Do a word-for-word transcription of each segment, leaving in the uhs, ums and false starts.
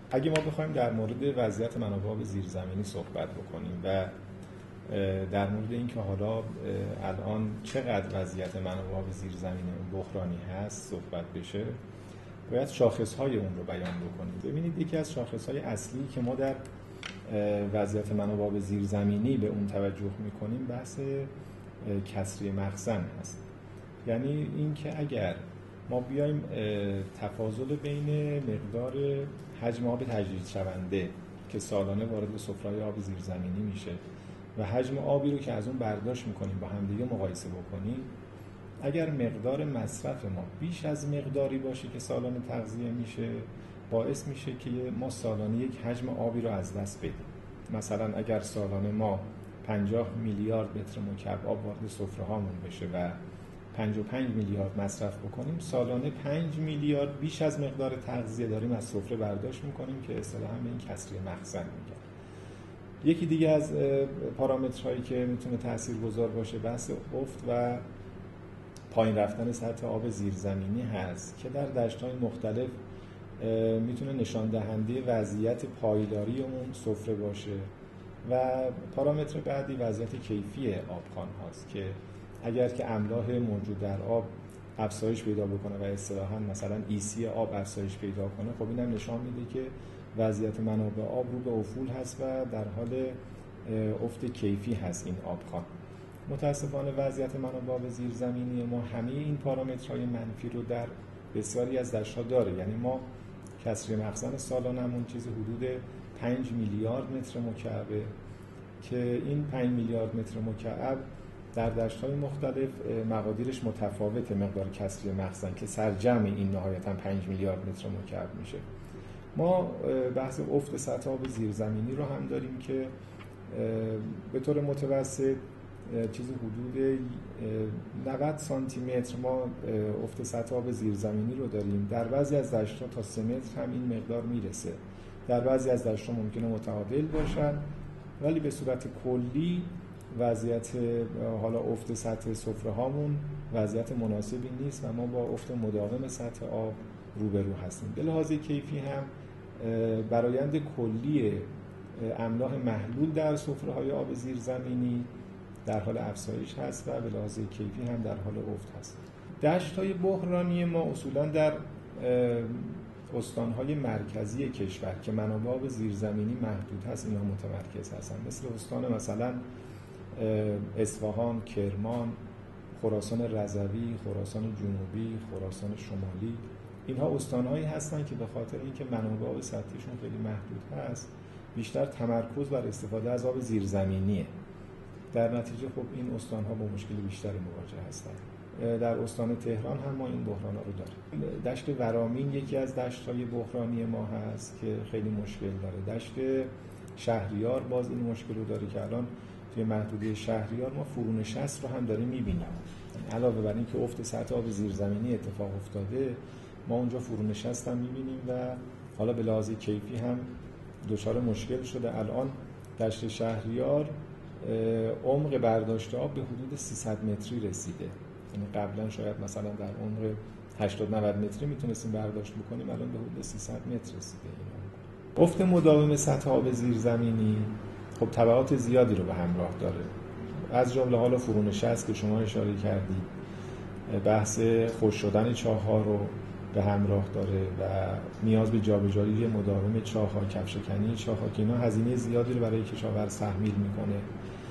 اگه ما بخوایم در مورد وضعیت منابع آب زیرزمینی صحبت بکنیم و در مورد اینکه حالا الان چقدر وضعیت منابع آب زیرزمینی بحرانی هست صحبت بشه، باید شاخص‌های اون رو بیان بکنیم. ببینید یکی از شاخص‌های اصلی که ما در وضعیت منابع آب زیرزمینی به اون توجه می‌کنیم بحث کسری مخزن هست. یعنی اینکه اگر ما بیایم تفاضل بین مقدار حجم آب تجدید شونده که سالانه وارد سفره‌های آب زیرزمینی میشه و حجم آبی رو که از اون برداشت میکنیم با همدیگه مقایسه بکنیم، اگر مقدار مصرف ما بیش از مقداری باشه که سالانه تغذیه میشه، باعث میشه که ما سالانه یک حجم آبی رو از دست بدیم. مثلا اگر سالانه ما پنجاه میلیارد متر مکعب آب وارد سفره‌هامون بشه و پنجاه و پنج میلیارد مصرف بکنیم، سالانه پنج میلیارد بیش از مقدار تغذیه داریم از سفره برداشت میکنیم که اصطلاحاً به این کسری مخزن میگن. یکی دیگه از پارامترهایی که میتونه تاثیرگذار باشه بحث افت و پایین رفتن سطح آب زیرزمینی هست که در دشت‌های مختلف میتونه نشان دهنده وضعیت پایداری اون سفره باشه. و پارامتر بعدی وضعیت کیفی آبخوان هاست که اگر که املاح موجود در آب افزایش پیدا بکنه و اصطلاحاً مثلا ایسی آب افزایش پیدا کنه، خب اینم نشان میده که وضعیت منابع آب رو به افول هست و در حال افت کیفی هست این آبخوان. متاسفانه وضعیت منابع آب زیرزمینی ما همه این پارامترهای منفی رو در بسیاری از دشت‌ها داره. یعنی ما کسری مخزن سالانمون چیز حدود پنج میلیارد متر مکعبه که این پنج میلیارد متر مکعب در دشت‌های مختلف مقادیرش متفاوته مقدار کسری مخزن که سرجم این نهایتاً پنج میلیارد متر مکعب میشه. ما بحث افت سطح آب زیرزمینی رو هم داریم که به طور متوسط چیز حدود نود سانتی متر ما افت سطح آب زیرزمینی رو داریم. در بعضی از دشت‌ها تا سه متر هم این مقدار میرسه. در بعضی از دشت‌ها ممکنه متعادل باشن، ولی به صورت کلی وضعیت حالا افت سطح سفره‌هامون وضعیت مناسبی نیست و ما با افت مداوم سطح آب روبرو هستیم. به لحاظ کیفی هم برآیند کلی املاح محلول در سفره‌های آب زیرزمینی در حال افزایش هست و به لحاظ کیفی هم در حال افت هست. دشت‌های بحرانی ما اصولاً در استان‌های مرکزی کشور که منابع آب زیرزمینی محدود هست اینا متمرکز هستن، مثل استان مثلا اصفهان، کرمان، خراسان رضوی، خراسان جنوبی، خراسان شمالی. اینها استان‌هایی هستن که به خاطر اینکه منابع آب سطحیشون خیلی محدود هست بیشتر تمرکز بر استفاده از آب زیرزمینیه. در نتیجه خب این استان‌ها با مشکل بیشتری مواجه هستند. در استان تهران هم ما این بحران‌ها رو داریم. دشت ورامین یکی از دشت‌های بحرانی ما هست که خیلی مشکل داره. دشت شهریار باز این مشکل رو داره که الان توی محدوده شهریار ما فرونشست رو هم داریم می‌بینیم. علاوه بر این که افت سطح آب زیرزمینی اتفاق افتاده، ما اونجا فرونشست هم می‌بینیم و حالا به لحاظ کیفی هم دچار مشکل شده. الان دشت شهریار عمق برداشت آب به حدود سیصد متری رسیده. یعنی قبلا شاید مثلا در عمق هشتاد نود متری میتونستیم برداشت بکنیم، الان به حدود سیصد متر رسیده. این افت مداوم سطح آب زیرزمینی خب تبعات زیادی رو به همراه داره، از جمله حالا فرونشست که شما اشاره کردید، بحث خشک شدن چاه‌ها رو به همراه داره و نیاز به جابجایی مداوم چاه‌ها، کفشکنی چاه‌ها که اینا هزینه زیادی رو برای کشاورز تحمیل میکنه.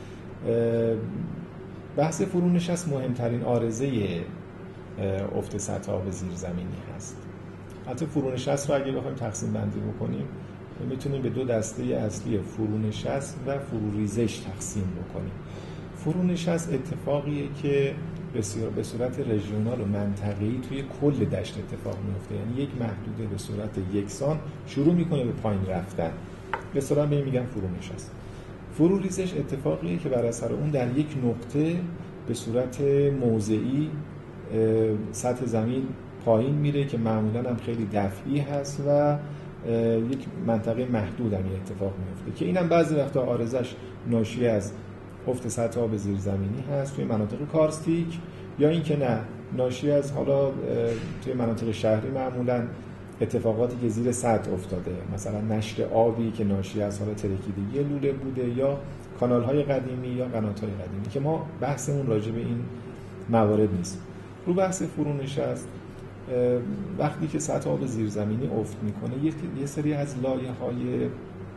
بحث فرونشست مهمترین عارضه افت سطح آب زیرزمینی هست. حتی فرونشست رو اگه بخوایم تقسیم بندی بکنیم میتونیم به دو دسته اصلی فرونشست و فروریزش تقسیم بکنیم. فرونشست اتفاقیه که بسیار به صورت رژیونال و منطقه‌ای توی کل دشت اتفاق میفته، یعنی یک محدوده به صورت یکسان شروع میکنه به پایین رفتن، به صورت به میگن فرونشست. فروریزش اتفاقیه که بر اثر اون در یک نقطه به صورت موضعی سطح زمین پایین میره که معمولاً هم خیلی دفعی هست و یک منطقه محدود هم اتفاق میفته که اینم بعضی وقتا عارضش ناشی از افت سطح آب زیرزمینی هست توی مناطق کارستیک، یا اینکه نه ناشی از حالا توی مناطق شهری معمولاً اتفاقاتی که زیر سطح افتاده، مثلا نشر آبی که ناشی از حال ترکیدگی لوله بوده یا کانال‌های قدیمی یا قنات‌های قدیمی، که ما بحثمون راجع به این موارد نیست. رو بحث فرونشست، وقتی که سطح آب زیرزمینی افت میکنه یه سری از لایه‌های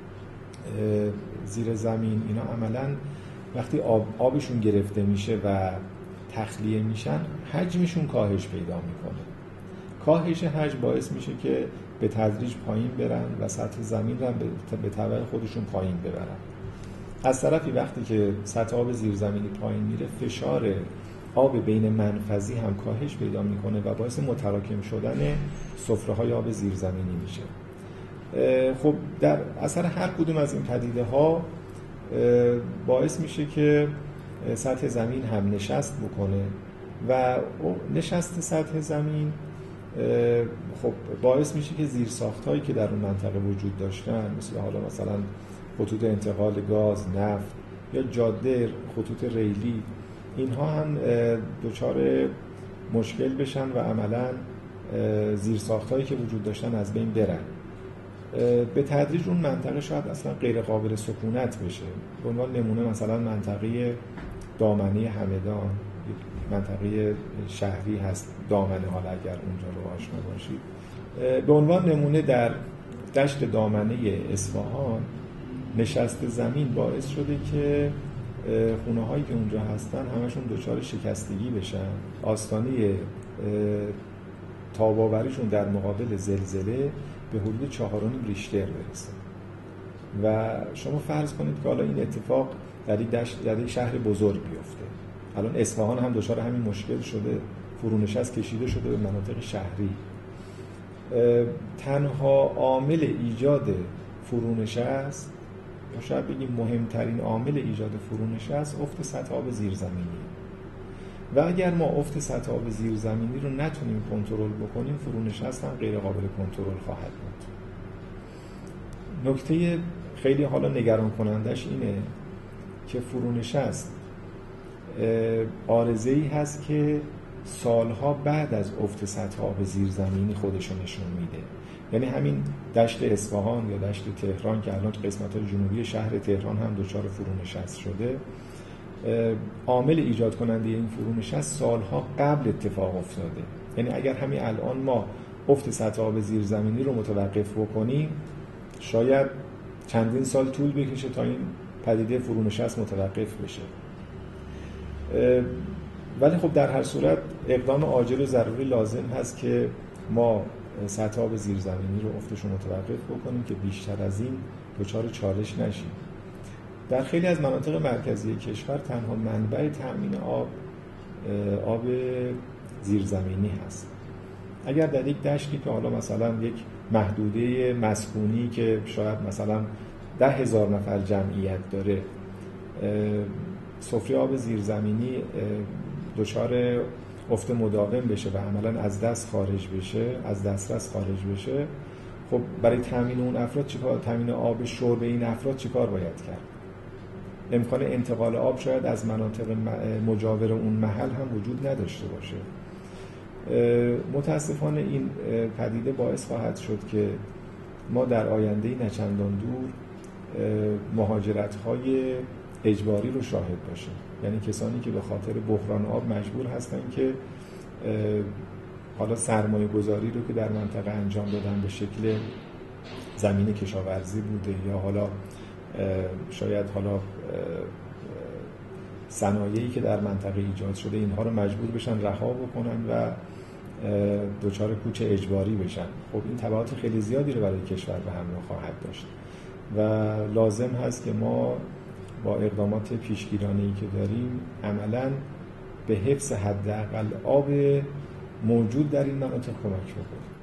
زیر زمین اینا عملاً وقتی آب آبشون گرفته میشه و تخلیه میشن حجمشون کاهش پیدا میکنه. کاهش حجم باعث میشه که به تدریج پایین برن و سطح زمین رو به تبع خودشون پایین ببرن. از طرفی وقتی که سطح آب زیرزمینی پایین میره فشار آب بین منفذی هم کاهش پیدا میکنه و باعث متراکم شدن سفره‌های آب زیرزمینی میشه. خب در اثر هر کدوم از این پدیده ها باعث میشه که سطح زمین هم نشست بکنه و نشست سطح زمین خب باعث میشه که زیرساخت‌هایی که در اون منطقه وجود داشتن، مثل حالا مثلا خطوط انتقال گاز، نفت یا جاده، خطوط ریلی، اینها هم دچار مشکل بشن و عملاً زیرساخت‌هایی که وجود داشتن از بین برن. به تدریج اون منطقه شاید اصلا غیر قابل سکونت بشه. به عنوان نمونه مثلا منطقه دامنه همدان، منطقه شهری هست دامنه، حالا اگر اونجا رو آشنا باشید. به عنوان نمونه در دشت دامنه اصفهان نشست زمین باعث شده که خونه هایی که اونجا هستن همشون دچار شکستگی بشن، آستانه تاباوریشون در مقابل زلزله به حدود چهار و نیم ریشتر برسه. و شما فرض کنید که حالا این اتفاق در یک دشت، در یک شهر بزرگ بیفته. الان اصفهان هم دچار همین مشکل شده، فرونشست کشیده شده به مناطق شهری. تنها عامل ایجاد فرونشست، یا شاید بگیم مهمترین عامل ایجاد فرونشست، افت سطح آب زیرزمینی. و اگر ما افت سطح آب زیرزمینی رو نتونیم کنترل بکنیم، فرونشست هم غیر قابل کنترل خواهد بود. نکته خیلی حالا نگران کنندش اینه که فرونشست عارضه‌ای هست که سالها بعد از افت سطح آب زیرزمینی خودشو نشون میده. یعنی همین دشت اصفهان یا دشت تهران که الان قسمت‌های جنوبی شهر تهران هم دچار فرونشست شده، عامل ایجاد کننده این فرونشست سالها قبل اتفاق افتاده. یعنی اگر همین الان ما افت سطح آب زیرزمینی رو متوقف بکنیم، شاید چندین سال طول بکشه تا این پدیده فرونشست متوقف بشه. ولی خب در هر صورت اقدام عاجل و ضروری لازم هست که ما سطح آب زیرزمینی رو افتش رو متوقف بکنیم که بیشتر از این دچار چالش نشیم. در خیلی از مناطق مرکزی کشور تنها منبع تأمین آب آب زیرزمینی هست. اگر در یک دشتی که حالا مثلا یک محدوده مسکونی که شاید مثلا ده هزار نفر جمعیت داره، سفره آب زیرزمینی دچار افت مداوم بشه و عملا از دست خارج بشه، از دسترس خارج بشه، خب برای تامین اون افراد چیکار، تامین آب شرب این افراد چیکار باید کرد؟ امکان انتقال آب شاید از مناطق مجاور اون محل هم وجود نداشته باشه. متاسفانه این پدیده باعث خواهد شد که ما در آینده نچندان دور مهاجرت‌های اجباری رو شاهد باشیم. یعنی کسانی که به خاطر بحران آب مجبور هستن که حالا سرمایه گذاری رو که در منطقه انجام دادن به شکل زمین کشاورزی بوده یا حالا شاید حالا صنایعی که در منطقه ایجاد شده، اینها رو مجبور بشن رها بکنن و دچار کوچ اجباری بشن. خب این تبعات خیلی زیادی رو برای کشور به همراه خواهد داشت و لازم هست که ما با اقدامات پیشگیرانه‌ای که داریم عملاً به حفظ حداقل آب موجود در این مناطق کمک بکنیم.